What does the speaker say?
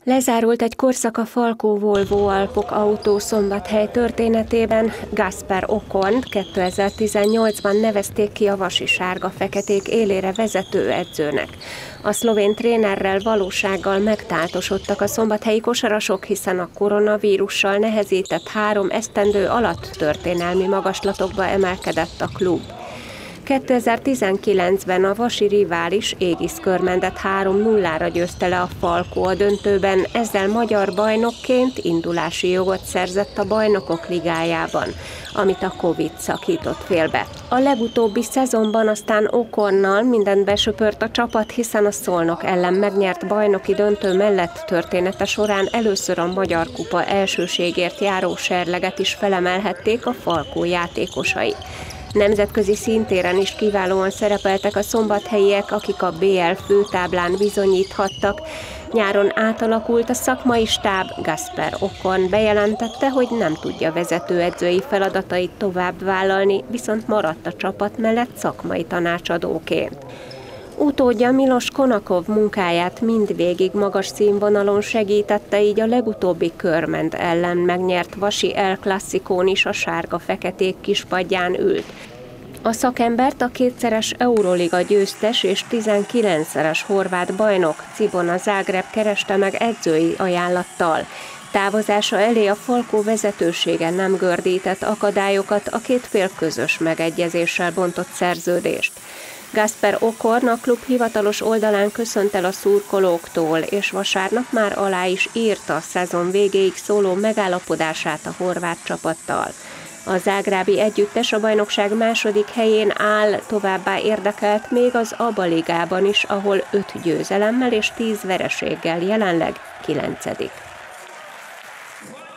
Lezárult egy korszak a Falkó-Volvo Alpok Autó Szombathely történetében. Gasper Ocont 2018-ban nevezték ki a Vasi Sárga-Feketék élére vezetőedzőnek. A szlovén trénerrel valósággal megtáltosodtak a szombathelyi kosarasok, hiszen a koronavírussal nehezített 3 esztendő alatt történelmi magaslatokba emelkedett a klub. 2019-ben a vasi rivális Égiszkörmendet 3-0-ra győzte le a Falkó a döntőben, ezzel magyar bajnokként indulási jogot szerzett a Bajnokok Ligájában, amit a Covid szakított félbe. A legutóbbi szezonban aztán Oconnal mindent besöpört a csapat, hiszen a Szolnok ellen megnyert bajnoki döntő mellett története során először a Magyar Kupa elsőségért járó serleget is felemelhették a Falkó játékosai. Nemzetközi szintéren is kiválóan szerepeltek a szombathelyiek, akik a BL főtáblán bizonyíthattak. Nyáron átalakult a szakmai stáb, Gasper Ocont bejelentette, hogy nem tudja vezetőedzői feladatait tovább vállalni, viszont maradt a csapat mellett szakmai tanácsadóként. Utódja Milos Konakov munkáját mindvégig magas színvonalon segítette, így a legutóbbi Körmend ellen megnyert Vasi El Classicón is a sárga-feketék kispadján ült. A szakembert a 2-szeres Euroliga győztes és 19-szeres horvát bajnok Cibona Zágráb kereste meg edzői ajánlattal. Távozása elé a Falkó vezetősége nem gördített akadályokat, a két fél közös megegyezéssel bontott szerződést. Gasper Ocont a klub hivatalos oldalán köszönt el a szurkolóktól, és vasárnap már alá is írta a szezon végéig szóló megállapodását a horvát csapattal. A zágrábi együttes a bajnokság második helyén áll, továbbá érdekelt még az ABA ligában is, ahol 5 győzelemmel és 10 vereséggel jelenleg 9.